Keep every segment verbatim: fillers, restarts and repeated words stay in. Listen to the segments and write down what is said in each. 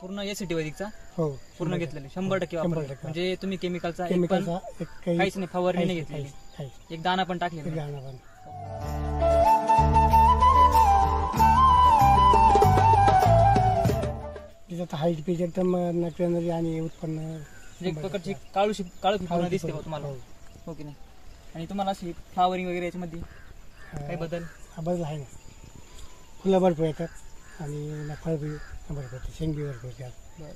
पूर्ण एसीटी वैदिकचा हो पूर्ण घेतलेले शंभर टक्के शंभर वापरले. टक्के. म्हणजे तुम्ही केमिकलचा एक पण केमिकलचा एक काही काहीच नाही, फवारणी नाही घेतलेली, काहीच- काहीच. एक दाना पण टाकले एक नाही. दाणा पण. त्याच्यात हाईट पीच एकदम नॅचरल आणि उत्पन्न म्हणजे एक प्रकारची काळू काळू पूर्ण दिसते बा तुम्हाला, हो. हो की नाही? आणि तुम्हाला अशी फ्लावरिंग वगैरे याच्यामध्ये काही बदल? हा बदल आहे ना, फुलं भरपूर येतात आणि फळ बी भरपूर येतात, शेंग बी भरपूर येतात.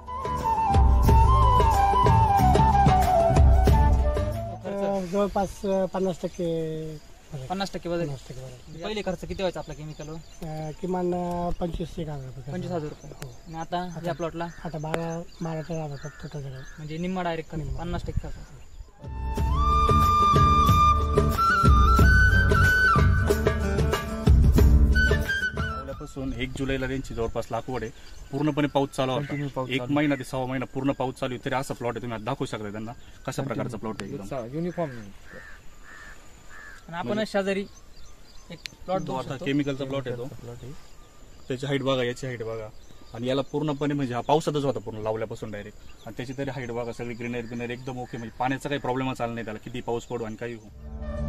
तर जवळपास पन्नास टक्के फरक. पन्नास टक्के बदल. पन्नास टक्के फरक. पहिले खर्च किती व्हायचा आपला केमिकलवर? अं, किमान पंचवीस एक हजार रुपये पंचवीस हजार रुपये. हो. आणि आता या प्लॉटला आता बारा बाराचा राहतात टोटल सगळं. म्हणजे निम्मा डायरेक्ट पन्नास टक्के खर्च. पासून एक जुलैला त्यांची जवळपास लागवड आहे. पूर्णपणे पाऊस चालू होता, एक महिना ते सहा महिना पूर्ण पाऊस चालू आहे, तरी असा प्लॉट आहे. तुम्ही दाखवू शकता त्यांना कशा प्रकारचा प्लॉट आहे, एकदम युनिफॉर्म. आणि आपण शेजारी एक प्लॉट तो आता केमिकलचा प्लॉट आहे. तो त्याची हाईट बघा, याची हाईट बघा, आणि याला पूर्णपणे म्हणजे हा पावसातच होता पूर्ण लावल्यापासून डायरेक्ट. आणि त्याची तरी हाईट बघा, सगळी ग्रीनरी ग्रीनरी एकदम ओके. म्हणजे पाण्याचा काही प्रॉब्लेमच आला नाही त्याला, किती पाऊस पडू आणि काही हो.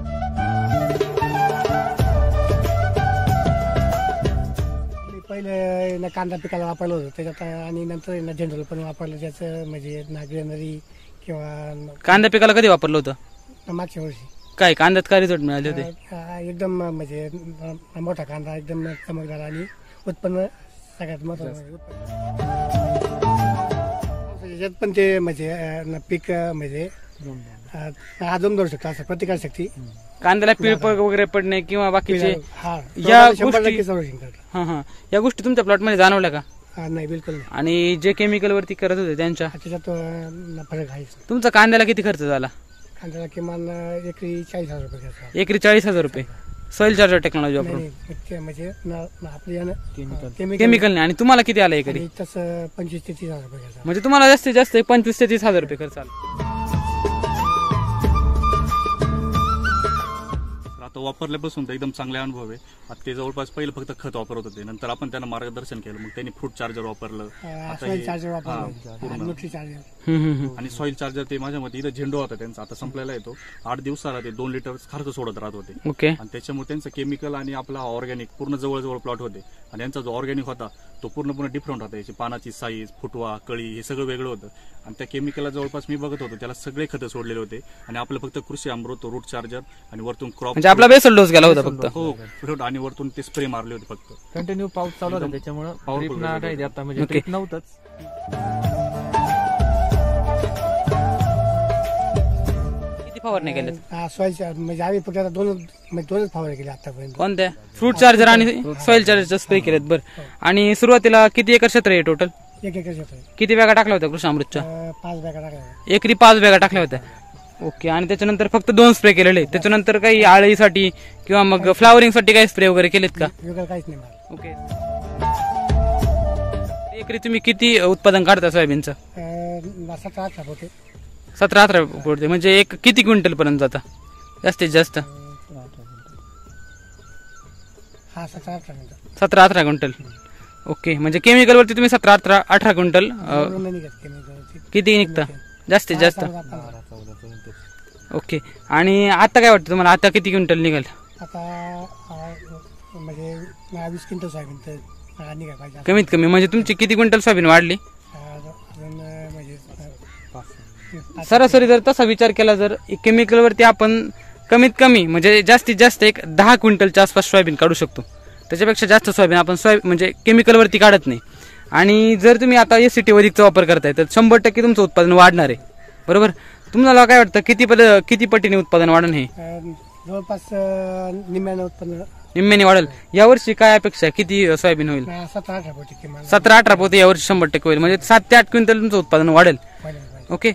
पहिले ना कांदा पिकाला वापरलं होतं त्याच्यात, आणि नंतर ना जनरल पण वापरलं ज्याचं म्हणजे ना ग्रेनरी किंवा कांदा पिकाला कधी वापरलं होतं? मागच्या वर्षी काय कांद्यात काय रिझल्ट मिळाले होते? अं, एकदम म्हणजे मोठा कांदा, एकदम चमकदार आणि उत्पन्न सगळ्यात महत्वाचं याच्यात पण ते म्हणजे अं, पीक अं, म्हणजे आदम धरू शकतो असं प्रतिकारशक्ती. कांद्याला पिळ वगैरे पडणे किंवा बाकीचे हा या शंभर गोष्टी- टक्के संरक्षण करतात. हा हा या गोष्टी तुमच्या प्लॉट मध्ये जाणवल्या का? हा, नाही बिलकुल नाही. आणि जे केमिकल वरती करत होते त्यांच्या त्याच्यात अं, फरक आहेच. तुमचा कांद्याला किती खर्च झाला? कांद्याला किमान अं, एकरी चाळीस हजार रुपये खर्च. एकरी चाळीस हजार रुपये सॉइल चार्जर टेक्नॉलॉजी नाही, वापरून नाही, ते म्हणजे न- न आपली यानं केमिकल केमिकलने. आणि तुम्हाला किती आला एकरी? आणि तसं पंचवीस ते तीस हजार रुपये खर्च. म्हणजे तुम्हाला जास्तीत जास्त एक पंचवीस ते तीस हजार रुपये खर्च आला. आता वापरल्यापासून तर एकदम चांगले अनुभव आहे. आता ते जवळपास पहिले फक्त खत वापरत होते, नंतर आपण त्यांना मार्गदर्शन केलं, मग त्यांनी फ्रूट चार्जर वापरलं. आता सॉइल हे- चार्जर हा, वापरलं, पूर्ण. Nutri charger. हम्म, हम्म, हम्म. आणि सॉइल चार्जर ते माझ्या मते इथं झेंडू होता त्यांचा, आता संपलेला येतो. आठ दिवसाला ते दोन लिटर खर्च सोडत राहत होते. ओके. आणि त्याच्यामुळे त्यांचं केमिकल आणि आपला ऑर्गॅनिक पूर्ण जवळजवळ प्लॉट होते. आणि यांचा जो ऑर्गॅनिक होता तो पूर्णपणे डिफरंट होता. याची पानाची साईज, फुटवा, कळी हे सगळं वेगळं होतं. आणि त्या केमिकलला जवळपास मी बघत होतो त्याला सगळे खतं सोडलेले होते. आणि आपलं फक्त कृषी अमृत, रूट चार्जर आणि वरतून क्रॉप, म्हणजे आपला बेसल डोस गेला होता फक्त. हो फ्रूट, आणि वरतून ते स्प्रे मारले होते फक्त. कंटिन्यू पाऊस चालू होता त्याच्यामुळे powerful ड्रिप ना result काही होता. देता म्हणजे Okay. ड्रिप नव्हतंच. किती फवारणी केल्यात? सॉइल चार्जर म्हणजे आम्ही फक्त आता दोन म्हणजे दोनच फवारणी केली आतापर्यंत. कोणत्या? फ्रूट चार्जर आणि सॉइल चार्जरचा स्प्रे केलेत. बरं. आणि सुरुवातीला किती एकर क्षेत्र आहे टोटल? एक एकर क्षेत्र आहे. किती बॅगा टाकल्या होत्या कृषी अमृतच्या? अं, पाच बॅगा टाकल्या. एकरी पाच बॅगा टाकल्या होत्या. ओके. आणि त्याच्यानंतर फक्त दोन स्प्रे केलेले. त्याच्यानंतर काही आळीसाठी किंवा मग फ्लावरिंग साठी काही स्प्रे वगैरे केलेत का? वेगळं काहीच नाही मला. ओके. एकरी तुम्ही किती उत्पादन काढता सोयाबीनचं? अं, सतरा अठरा होते. सतरा अठरा पडते. म्हणजे एक किती क्विंटल पर्यंत जाता जास्तीत जास्त? हा सतरा अठरा मिनिटं. सतरा अठरा क्विंटल. ओके. म्हणजे केमिकल वरती तुम्ही सतरा अठरा अठरा क्विंटल अं, एवढं नाही निघत chemical. किती निघतं जास्तीत जास्त? समजा पंधरा. ओके. आणि आता काय वाटतं तुम्हाला, आता किती क्विंटल निघाल? आता अं, म्हणजे वीस क्विंटल सोयाबीन तर अं, निघायला पाहिजे. कमीत कमी म्हणजे तुमची किती क्विंटल सोयाबीन वाढली? अं, अजून अं, म्हणजे अं, सरासरी जर तसा विचार केला, जर केमिकल वरती आपण कमीत कमी म्हणजे जास्तीत जास्त एक दहा क्विंटलच्या आसपास सोयाबीन काढू शकतो. त्याच्यापेक्षा जास्त सोयाबीन आपण सोया म्हणजे केमिकल वरती काढत नाही. आणि जर तुम्ही आता एसीटी वैदिकचा वापर करताय तर शंभर टक्के तुमचं उत्पादन वाढणार आहे. बरोबर. तुम्हाला काय वाटतं किती पद किती पटीने उत्पादन वाढण? हे अं, जवळपास अं, निम्म्यानं उत्पन्न निम्म्याने वाढेल. यावर्षी काय अपेक्षा, किती सोयाबीन होईल? अं, सतरा अठरा पोती किमान सतरा अठरा पोते यावर्षी शंभर टक्के होईल. म्हणजे सात ते आठ क्विंटल तुमचं उत्पादन वाढेल. व्हायला पाहिजे. ओके.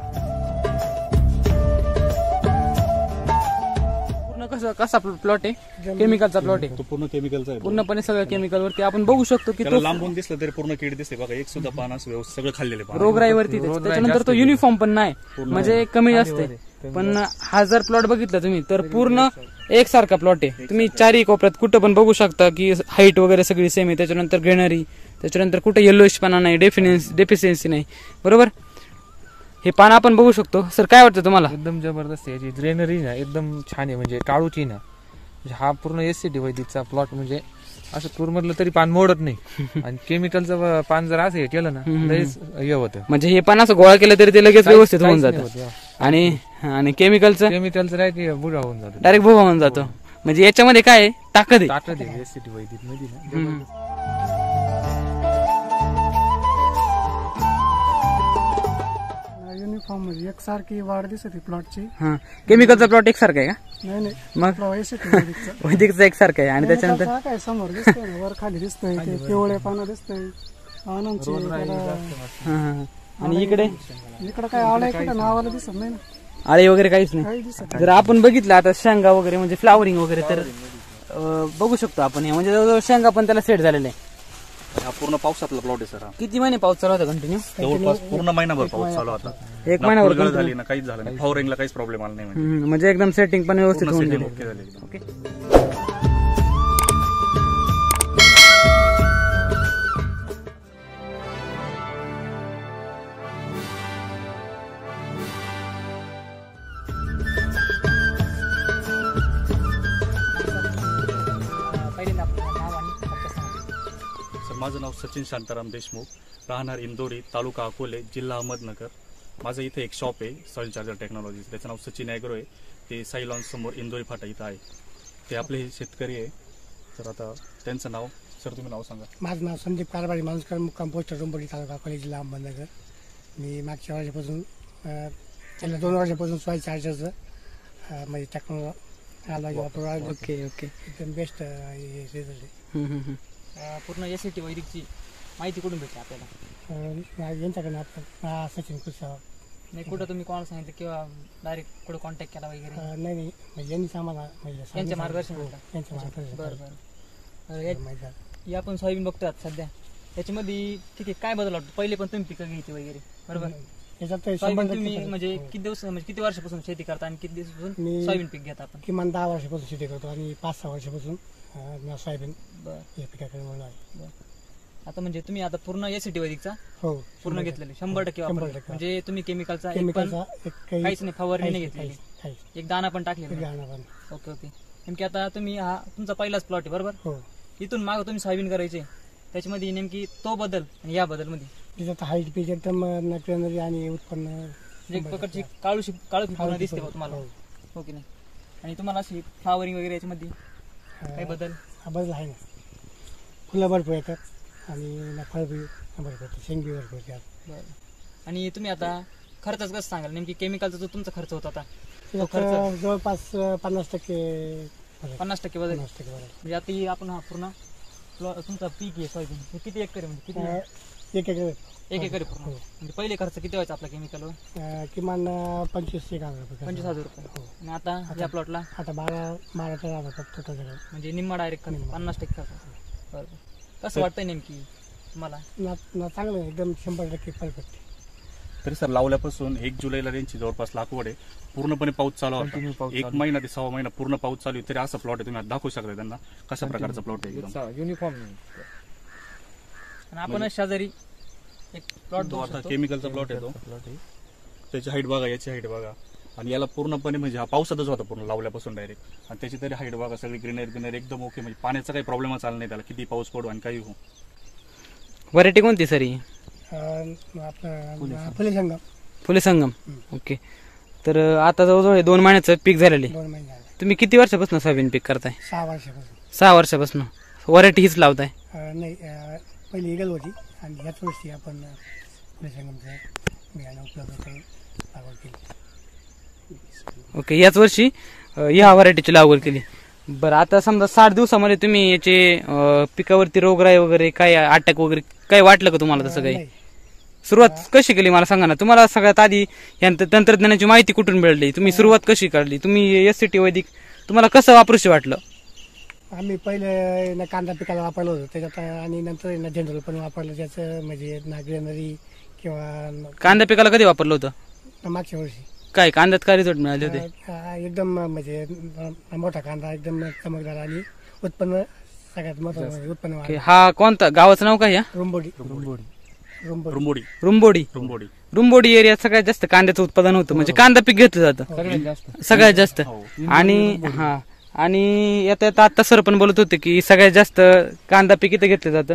पूर्ण कसं कसा प्लॉट आहे? केमिकलचा प्लॉट आहे. तो पूर्ण केमिकलचा आहे. पूर्णपणे सगळं केमिकल वरती आपण बघू शकतो की त्याला तो लांबून दिसलं तरी पूर्ण कीड दिसते बघा. एक सुद्धा पान असं व्यवस्थित सगळं खाल्लेले पान. रोगराईवरती त्याच्यानंतर तो युनिफॉर्म पण नाही, म्हणजे कमी जास्त आहे. पण हा जर प्लॉट बघितला तुम्ही तर पूर्ण एकसारखा प्लॉट आहे. तुम्ही चारही कोपऱ्यात कुठं पण बघू शकता की हाईट वगैरे सगळी सेम आहे. त्याच्यानंतर ग्रेनरी, त्याच्यानंतर कुठं येलोइशपणा नाही, डेफिनेन्स डेफिशियन्सी नाही. बरोबर, हे पान आपण बघू शकतो. सर काय वाटतं तुम्हाला? एकदम जबरदस्त आहे. याची ग्रेनरी ना एकदम छान आहे, म्हणजे काळूची ना, म्हणजे हा पूर्ण एससीटी वैदिकचा प्लॉट, म्हणजे असं पूर्णमधलं तरी पान मोडत नाही. आणि केमिकलचं पान जर असं हे केलं ना लयच हे होतं, म्हणजे हे पान असं गोळा केलं तरी ते लगेच व्यवस्थित होऊन जातं. होतं. आणि आणि केमिकलचं केमिकलचं काय की बुडा होऊन जातो, डायरेक्ट भोगा होऊन जातो. म्हणजे याच्यामध्ये काय आहे? ताकद आहे. ताकद आहे एससीटी वैदिक मध्ये ना. हम्म. युनिफॉर्म म्हणजे एकसारखी वाढ दिसते प्लॉटची. हा, केमिकलचा प्लॉट एकसारखा आहे का? नाही नाही मग आपला वैशिष्ट्य वैदिकचं. वैदिकचा एकसारखा आहे. आणि त्याच्यानंतर त्याच्यानंतर काय समोर दिसतंय ना, वर खाली दिसतंय, ते पिवळे पानं दिसतंय, पानांची त्याला हा, हा. आणि इकडे इकडं काय आळं इकडं नावाला दिसत नाही ना, आळे वगैरे काहीच नाही. काही दिसत जर आपण बघितलं आता शेंगा वगैरे म्हणजे फ्लावरिंग वगैरे तर अं, बघू शकतो आपण. हे म्हणजे जवळजवळ शेंगा पण त्याला सेट झालेले आहे. हा पूर्ण पावसातला प्लॉट आहे सर. हा किती महिने पाऊस चालू होता कंटिन्यू? जवळपास पूर्ण महिनाभर पाऊस चालू होता. एक ना महिन्यावर फुलगळ continue. झाली ना काहीच झालं नाही. फ्लॉवरिंगला काहीच प्रॉब्लेम आला नाही. म्हणजे हम्म, म्हणजे एकदम सेटिंग पण व्यवस्थित पूर्ण होऊन setting गेली. ओके झाली एकदम. ओके. सर माझं नाव सचिन शांताराम देशमुख, राहणार इंदोरी, तालुका अकोले, जिल्हा अहमदनगर. माझं इथे एक शॉप आहे सॉइल चार्जर टेक्नॉलॉजी, त्याचं नाव सचिन ॲग्रो आहे. ते साई लॉन्स समोर इंदोरी फाटा इथं आहे. ते आपले हे शेतकरी आहे. तर आता त्यांचं नाव सर तुम्ही नाव सांगा. माझं नाव संदीप कारभारी, माणूसकर, मुक्काम पोस्ट रुंबोली, तालुका अकोले, जिल्हा अहमदनगर. मी मागच्या वर्षापासून अं, गेल्या दोन वर्षापासून सॉइल चार्जरचं अं, म्हणजे टेक्नॉलॉजी वापरू राहिलो. Okay okay. एकदम बेस्ट रिझल्ट आहे. हम्म, हम्म, हम्म. अं, पूर्ण एससीटी वैदिकची माहिती कुठून भेटली आपल्याला? अं, यांच्याकडनं आपण अं, सचिन कुसाव. नाही कुठं तुम्ही कोणाला सांगितलं किंवा डायरेक्ट कुठं कॉन्टॅक्ट केला वगैरे? अं, नाही नाही म्हणजे यांनीच आम्हाला म्हणजे यांच्या मार्गदर्शन हो, भेटलं? यांच्या मार्गदर्शन बरं भेटलं. बरं. अं, या- माहिती झालं. ही आपण सोयाबीन बघतोय आता सध्या, त्याच्यामध्ये ठीक आहे काय बदल वाटतो? पहिले पण तुम्ही पिकं घ्यायची वगैरे बरोबर? याच्यात तर शंभर सोयाबीन टक्के तुम्ही फरक. म्हणजे हो. किती दिवस म्हणजे किती वर्षापासून शेती करता आणि किती दिवसापासून मी- सोयाबीन पीक घेता आपण? किमान दहा वर्षापासून शेती करतो आणि पाच सहा वर्षापासून अं, मी सोयाबीन बरं या पिकाकडे म्हणून आहे. बरं. आता म्हणजे तुम्ही आता पूर्ण एससीटी वैदिकचा हो पूर्ण घेतलेले शंभर टक्के शंभर वापरले. टक्के. म्हणजे तुम्ही केमिकलचा एक पण केमिकलचा एक काही काहीच नाही, फवारणी नाही काहीच- घेतलेली, काहीच- काहीच. एक दाना पण टाकलेला कधी नाही. आणणार नाही. Okay okay. नेमकी आता तुम्ही हा तुमचा पहिलाच प्लॉट आहे बरोबर? हो इथून माग तुम्ही सोयाबीन करायचे, त्याच्यामध्ये नेमकी तो बदल आणि या बदल मध्ये तिच्यात हाईट पीच एकदम नक्की आणि उत्पन्न एक प्रकारची काळू काळू पूर्ण दिसते बा तुम्हाला, हो. हो की नाही? आणि तुम्हाला अशी फ्लावरिंग वगैरे याच्यामध्ये काही बदल? हा बदल आहे ना, फुलं भरपूर येतात आणि ना फळ बी भरपूर येतात, शेंगी भरपूर येतात. बरं. आणि तुम्ही आता खर्चच कसं सांगाल? नेमकी केमिकलचा जो तुमचा खर्च होता आता त्याच्यात खर्च? जवळपास पन्नास टक्के फरक. पन्नास टक्के बदल. पन्नास टक्के फरक. म्हणजे आता ही आपण हा पूर्ण प्लॉ- तुमचा पीक आहे सोयाबीन, हे किती एकर आहे म्हणजे किती? अं, एक एक एक एकर आहे पूर्ण. हो. म्हणजे पहिले खर्च किती व्हायचा आपला केमिकलवर? अं, किमान अं, पंचवीस एक हजार रुपये पंचवीस हजार रुपये. हो. आणि आता या प्लॉटला आता बारा बारा तेरा हजार फक्त त्याच्याकडे. म्हणजे निम्मा डायरेक्ट खर्च, निम्मा. पन्नास टक्के खर्च. बरं. कसं वाटतंय नेमकी तुम्हाला? ना ना चांगलं आहे, एकदम शंभर टक्के परफेक्ट. तरी सर लावल्यापासून एक जुलैला त्यांची जवळपास लागवड आहे. पूर्णपणे पाऊस चालू Continue होता. पाऊस एक चालू. महिना ते सहा महिना पूर्ण पाऊस चालू आहे. तरी असा प्लॉट आहे, तुम्ही आता दाखवू शकता त्यांना कशा प्रकारचा प्लॉट आहे एकदम. युनिफॉर्म आणि आपण शेजारी एक प्लॉट तो बघू आता शकतो. केमिकलचा प्लॉट आहे तो. त्याची हाईट बघा, याची हाईट बघा. आणि याला पूर्णपणे म्हणजे हा पावसातच होता पूर्ण लावल्यापासून डायरेक्ट. आणि त्याची तरी हाईट बघा, सगळी ग्रीनरी ग्रीनरी एकदम ओके. म्हणजे पाण्याचा काही प्रॉब्लेमच आला नाही त्याला, किती पाऊस पडू आणि काही हो. व्हरायटी कोणती सर ही? अं, आपलं फुले संगम फुले संगम. ओके. तर अं, आता जवळजवळ हे दोन महिन्याचं पीक झालेलं आहे. दोन महिने झाले, तुम्ही किती वर्षापासून सोयाबीन पीक करताय? सहा वर्षापासून. सहा वर्षापासून. व्हरायटी हीच लावताय? अं, नाही अं, पहिली इगल होती आणि ह्याच वर्षी आपण अं, फुले संगमचं बियाणं उपलब्ध करून लागवड केली. ओके. याच वर्षी अं, ह्या व्हरायटीची लागवड केली. बरं, आता समजा साठ दिवसामध्ये तुम्ही याचे अं, पिकावरती रोगराई वगैरे काय अटॅक वगैरे काय वाटलं का तुम्हाला तसं काही? नाही. सुरुवात कशी केली मला सांगा ना. तुम्हाला सगळ्यात आधी या तंत्रज्ञानाची माहिती कुठून मिळाली? तुम्ही सुरुवात कशी काढली? तुम्ही एस सी टी वैदिक तुम्हाला कसं वापरूशी वाटलं? आम्ही पहिले ना कांदा पिकाला वापरलं होतं त्याच्यात, आणि नंतर ना जनरल पण वापरलं त्याचं, म्हणजे ना ग्रेनरी किंवा कांदा पिकाला कधी वापरलं होतं? ना मागच्या वर्षी. काय कांद्यात काय रिझल्ट मिळाले होते? अ, एकदम म्हणजे अ, मोठा कांदा एकदम चमकदार आणि उत्पन्न सगळ्यात महत्वाचं म्हणजे उत्पन्न ओके, वाढलं. हा कोणता गावाचं नाव काय या? रुंबोडी रुंबोडी रुंबोडी रुंबोडी. रुंबोडी रुंबोडी एरियात सगळ्यात जास्त कांद्याचं उत्पादन होतं, म्हणजे कांदा पीक घेतलं जातं सगळ्यात जास्त सगळ्यात जास्त. हो. आणि हा आणि येता येता आता सर पण बोलत होते की सगळ्यात जास्त कांदा पीक इथं घेतलं जातं,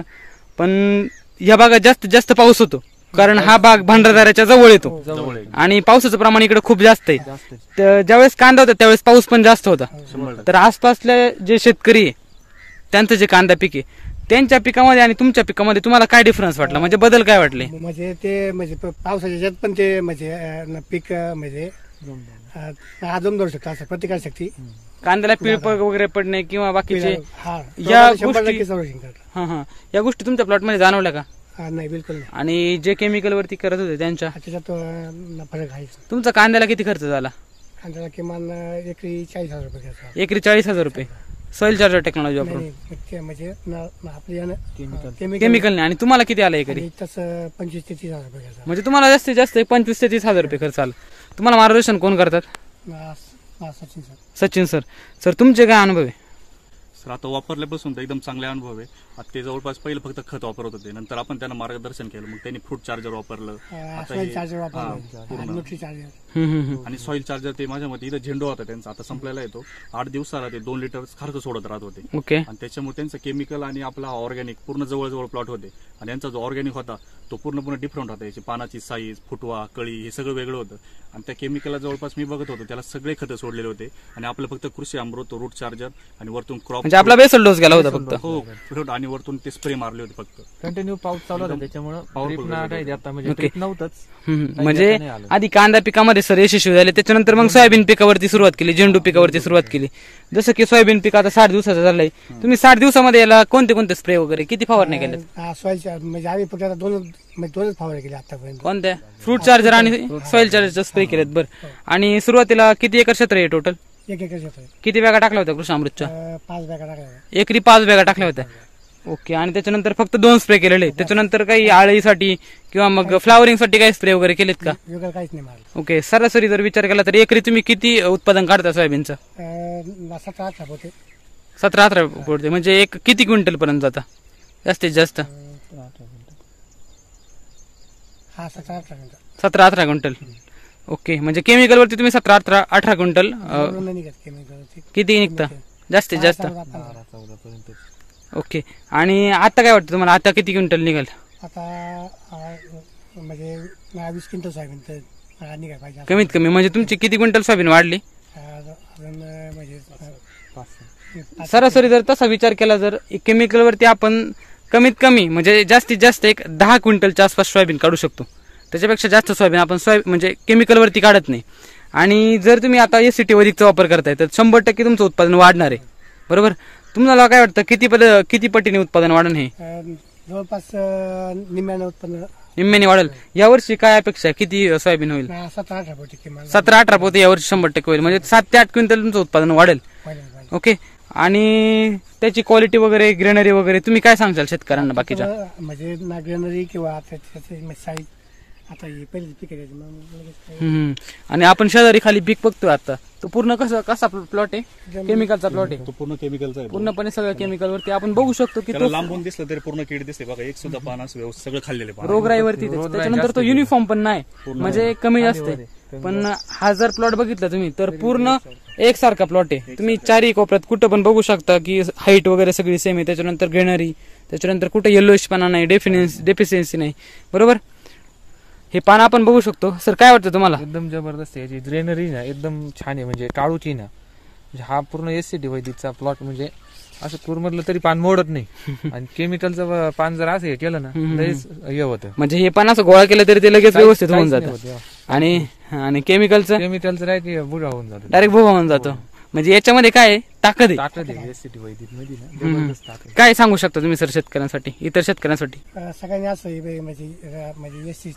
पण या भागात जास्तीत जास्त पाऊस होतो कारण हा भाग भंडारदऱ्याच्या जवळ येतो जवळ आहे. आणि पावसाचं प्रमाण इकडे खूप जास्त आहे. जास्त आहे. तर ज्यावेळेस कांदा होता त्यावेळेस पाऊस पण जास्त होता. शंभर टक्के. तर आसपासले जे शेतकरी आहे त्यांचं जे कांदा पीक आहे त्यांच्या पिकामध्ये आणि तुमच्या पिकामध्ये तुम्हाला काय डिफरन्स वाटला, म्हणजे बदल काय वाटले? म्हणजे ते म्हणजे प- पावसाच्या ह्याच्यात पण ते म्हणजे अ, न- पीक अ, म्हणजे अ, आजून धरू शकतो असं प्रतिकारशक्ती कांद्याला पिळप वगैरे पडणे किंवा बाकीचे हा या शंभर गोष्टी- टक्के संरक्षण करतं. हा हा या गोष्टी तुमच्या प्लॉटमध्ये जाणवल्या का? हा, नाही बिलकुल नाही आणि जे केमिकल वरती करत होते त्यांच्या त्याच्यात अ, न- फरक आहेच. तुमचा कांद्याला किती खर्च झाला? आणि त्याला किमान अ, एकरी चाळीस हजार रुपये खर्च. एकरी चाळीस हजार रुपये सॉइल चार्जर टेक्नॉलॉजी नाही, वापरून नाही, ते म्हणजे न- न- आपली यानं, Chemical. अ, chemical केमिकलने. आणि तुम्हाला किती आला एकरी? आणि तसं पंचवीस ते तीस हजार रुपये खर्च. म्हणजे तुम्हाला जास्तीत जास्त एक पंचवीस ते तीस हजार रुपये खर्च आला. तुम्हाला मार्गदर्शन कोण करतात? हा, हा, Sachin sir Sachin sir. Sir तुमचे काय अनुभव आहे? सर आता वापरल्यापासून तर एकदम चांगले अनुभव आहे. आता ते जवळपास पहिलं फक्त खत वापरत होते, नंतर आपण त्यांना मार्गदर्शन केलं, मग त्यांनी फ्रूट चार्जर वापरलं. आता सॉइल हे- चार्जर हा, वापरलं पूर्ण. न्यूट्री चार्जर हम्म, हम्म, हम्म. आणि सॉइल चार्जर ते माझ्या मते इथं झेंडू होता त्यांचा, आता संपलेला येतो. आठ दिवसाला ते दोन लिटर खर्च सोडत राहत होते ओके. आणि त्याच्यामुळे त्यांचं केमिकल आणि आपला ऑर्गॅनिक पूर्ण जवळ प्लॉट होते. आणि यांचा जो ऑर्गॅनिक होता तो पूर्णपणे डिफरंट होता. याची पानाची साईज, फुटवा, कळी हे सगळं वेगळं होतं. आणि त्या केमिकलला जवळपास मी बघत होतो त्याला सगळे खतं सोडलेले होते आणि आपलं फक्त कृषी अमृत, रूट चार्जर आणि वरतून क्रॉप म्हणजे आपला बेसल डोस गेला होता फक्त. हो फ्रूट आणि वरतून ते स्प्रे मारले होते फक्त. कंटिन्यू पाऊस चालू होता एकदम त्याच्यामुळे powerful ड्रीप ना result काही होता. आता म्हणजे Okay. ड्रीप नव्हतंच. हम्म, काही म्हणजे देता नाही आलं. आधी कांदा पिकामध्ये सर यशस्वी झाले, त्याच्यानंतर मग सोयाबीन पिकावरती सुरुवात केली, झेंडू पिकावरती सुरुवात केली. जसं की सोयाबीन पीक आता साठ दिवसाचं झालंय, तुम्ही साठ दिवसामध्ये याला कोणते कोणते स्प्रे वगैरे किती फवारणी केल्या? सॉइल चार्जर म्हणजे आम्ही फक्त आता दोन म्हणजे दोनच फवारे केले आतापर्यंत. कोणत्या? फ्रूट चार्जर आणि सॉइल चार्जरचा स्प्रे केलेत. बरं. आणि सुरुवातीला किती एकर क्षेत्र आहे टोटल? एक एकर क्षेत्र आहे. किती बॅगा टाकल्या होत्या कृषी अमृतच्या? अ, पाच बॅगा टाकल्या होत्या. एकरी पाच बॅगा टाकल्या होत्या. ओके. आणि त्याच्यानंतर फक्त दोन स्प्रे केलेले, त्याच्यानंतर काही आळीसाठी किंवा मग फ्लावरिंग साठी काही स्प्रे वगैरे केलेत का? वेगळं काहीच नाही मारलं. ओके. सरासरी जर विचार केला तर एकरी तुम्ही किती उत्पादन काढता सोयाबीनचं? अ, सतरा अठरा होते. सतरा अठरा पडते, म्हणजे एक किती क्विंटल पर्यंत जाता जास्तीत जास्त? हा सतरा अठरा क्विंटल. सतरा अठरा क्विंटल. ओके. म्हणजे केमिकल वरती तुम्ही सतरा अठरा अठरा क्विंटल अं, वरून नाही निघत chemical ते. किती निघतं जास्तीत जास्त? सहा, पंधरा. बारा चौदा पर्यंत. ओके. आणि आता काय वाटतं तुम्हाला, आता किती क्विंटल निघाल? आता अ, म्हणजे अ, वीस क्विंटल सोयाबीन तर अ, निघायला पाहिजे. कमीत कमी म्हणजे तुमची किती क्विंटल सोयाबीन वाढली? अ, अजून अ, म्हणजे अ, पाच सहा. पाच- सरासरी जर तसा विचार केला, जर केमिकल वरती आपण कमीत कमी म्हणजे जास्तीत जास्त एक दहा क्विंटलच्या आसपास सोयाबीन काढू शकतो. त्याच्यापेक्षा जास्त सोयाबीन आपण सोया म्हणजे केमिकल वरती काढत नाही. आणि जर तुम्ही आता एस सी टी वैदिकचा वापर करताय तर शंभर टक्के तुमचं उत्पादन वाढणार आहे. बरोबर. तुम्हाला काय वाटतं किती पद किती पटीने उत्पादन वाढण हे? अ, जवळपास अ, निम्म्यानं उत्पन्न निम्म्याने वाढेल. यावर्षी काय अपेक्षा आहे? किती सोयाबीन होईल? अ, सतरा अठरा पोती किमान सतरा अठरा पोते यावर्षी शंभर टक्के होईल, म्हणजे सात ते आठ क्विंटल तुमचं उत्पादन वाढेल. व्हायला पाहिजे. ओके. आणि त्याची क्वालिटी वगैरे, ग्रेनरी वगैरे तुम्ही काय सांगशाल शेतकऱ्यांना बाकीच्या? तर म्हणजे ना ग्रेनरी किंवा आता त्याचे साईज आता ही पहिली पीक आहे त्याची, मग लगेच काही- हम्म. आणि आपण शेजारी खाली पीक बघतोय आता, तो पूर्ण कसा कसा प्लॉट आहे? जमीन- केमिकलचा प्लॉट आहे, तो पूर्ण केमिकलचा आहे. पूर्णपणे सगळं केमिकल वरती. आपण बघू शकतो की त्याला तो लांबून दिसलं तरी पूर्ण कीड दिसते बघा, एक सुद्धा पान असं व्यवस्थित सगळं खाल्लेले पान. रोगराईवरती त्याच्या- रोगराई त्याच्यानंतर तो जास्त युनिफॉर्म पण नाही, पूर्ण म्हणजे कमी जास्त खाली आहे. वर आहे. पण हा जर प्लॉट बघितला तुम्ही तर पूर्ण एकसारखा प्लॉट आहे. तुम्ही चारही कोपऱ्यात कुठं पण बघू शकता की हाईट वगैरे सगळी सेम आहे. त्याच्यानंतर ग्रेनरी, त्याच्यानंतर कुठे येल्लोइशपणा नाही, डेफिनेन्स डेफिशियन्सी नाही. बरोबर. हे पान आपण बघू शकतो. सर काय वाटतं तुम्हाला? एकदम जबरदस्त आहे. याची ग्रेनरी ना एकदम छान आहे, म्हणजे काळूची ना. म्हणजे हा पूर्ण एस सी टी वैदिकचा प्लॉट, म्हणजे असं कुरमरलं तरी पान मोडत नाही. आणि केमिकलचं पान जर असं हे केलं ना लयच हे होतं. म्हणजे हे पान असं गोळा केलं तरी ते लगेच व्यवस्थित होऊन जातं. जातं. आणि आणि केमिकलचं केमिकलचं राहते बुडा होऊन जातो. डायरेक्ट भोवा होऊन जातो. म्हणजे याच्यामध्ये काय आहे? ताकद आहे. ताकद आहे एस सी टी वैदिक मध्ये ना, जबरदस्त ताकद आहे. काय सांगू शकता तुम्ही सर शेतकऱ्यांसाठी, इतर शेतकऱ्यांसाठी? अ, सगळ्यांनी असं हे बे- म्हणजे अ, म्हणजे एस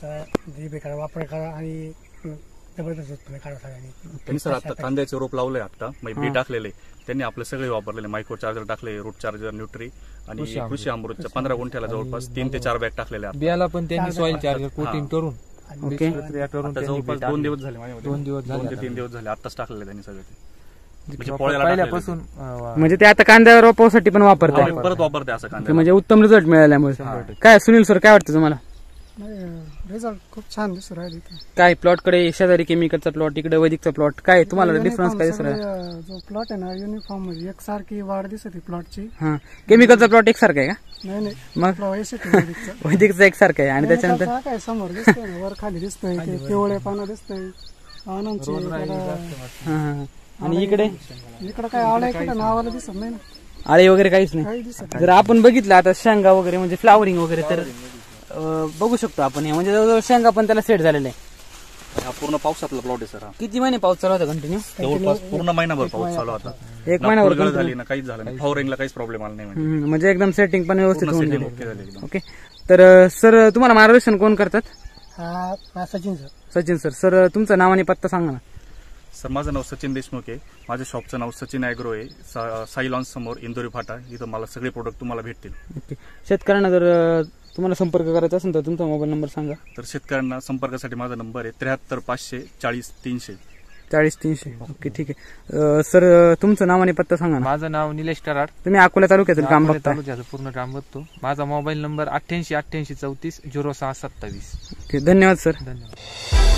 सी करा, वापर करा आणि अ, जबरदस्त उत्पन्न काढा सगळ्यांनी. त्यांनी सर आता कांद्याचे रोप लावलंय आता, म्हणजे बी टाकलेले, त्यांनी आपले सगळे वापरलेले, मायक्रो चार्जर टाकले, रूट चार्जर, न्यूट्री आणि कृषी अमृत. कृषी अमृतच्या पंधरा गुंठ्याला जवळपास तीन ते चार बॅग टाकलेले आहेत. बियाला पण त्यांनी चार सॉइल बॅग चार्जर कोटिंग हा. करून आणि ओके. मिक्सर आणि- याच्यावरून आता त्यांनी जवळपास बी दोन टाकले. दिवस झाले माझ्यामध्ये. दोन दिवस झाले दोन ते आता. तीन दिवस झाले आताच टाकलेलं त्यांनी सगळं ते. म्हणजे क्रॉप पोळ्याला पहिल्यापासून अं, म्हणजे ते आता कांद्यावर रोपासाठी पण वापरताय टाकलेलं. परत वापरते असं कांदा म्हणजे उत्तम रिझल्ट मिळाल्यामुळे शंभर टक्के. काय सुनील सर काय वाटतं तुम्हाला नाही, रिझल्ट खूप छान दिसू राहिले इथे. काय प्लॉटकडे शेजारी केमिकलचा प्लॉट इकडे वैदिकचा प्लॉट काय तुम्हाला डिफरन्स काय दिसत सगळे, अं, जो प्लॉट आहे ना युनिफॉर्म म्हणजे एकसारखी वाढ दिसते प्लॉटची. हा केमिकलचा प्लॉट एकसारखा आहे का नाही नाही मग आपला एसीटी वैदिकचा. वैदिकचा एकसारखा आहे आणि त्याच्यानंतर केमिकलचा काय समोर दिसतंय ना, वर खाली दिसतंय ते पिवळे पानं दिसतंय पानांची रोगराई जरा- जास्त वाटते. हा, हा, हा. आणि इकडे इकडं काय आळ्या इकडं नावाला दिसत नाही ना, आळे वगैरे काहीच नाही काही दिसत जर आपण बघितलं आता शेंगा वगैरे म्हणजे फ्लावरिंग वगैरे तर अं, बघू शकतो आपण हे म्हणजे जवळजवळ शेंगा पण त्याला सेट झालेला आहे. हा पूर्ण पावसातला प्लॉट आहे सर हा. किती महिने पाऊस चालू होता कंटिन्यू जवळपास पूर्ण महिनाभर पाऊस चालू होता. एक ना महिन्यावर फुलगळ continue. झाली ना काहीच झालं नाही. फ्लॉवरिंगला काहीच प्रॉब्लेम आला नाही म्हणजे म्हणजे एकदम सेटिंग पण व्यवस्थित पूर्ण होऊन setting गेली okay झाली एकदम. ओके तर सर तुम्हाला मार्गदर्शन कोण करतात हा हा Sachin sir. Sachin sir sir तुमचं नाव आणि पत्ता सांगा ना. सर माझं नाव सचिन देशमुख आहे. माझ्या शॉपचं नाव सचिन ॲग्रो आहे. सा- साई लॉन्स समोर इंदोरी फाटा. इथं मला सगळे प्रोडक्ट तुम्हाला भेटतील. ओके शेतकऱ्यांना जर अं, तुम्हाला संपर्क करायचा असेल तर तुमचा मोबाईल नंबर सांगा. तर शेतकऱ्यांना संपर्कासाठी माझा नंबर आहे त्र्याहत्तर पाचशे चाळीस तीनशे. चाळीस तीनशे ओके ठीक आहे अं, सर अं, तुमचं नाव आणि पत्ता सांगा ना. माझं नाव निलेश कराड. तुम्ही अकोला तालुक्यातील काम अकोले बघताय. तालुक्याचं पूर्ण काम बघतो. माझा मोबाईल नंबर अठ्ठ्याऐंशी अठ्ठ्याऐंशी चौतीस झिरो सहा सत्तावीस. ओके धन्यवाद सर. धन्यवाद.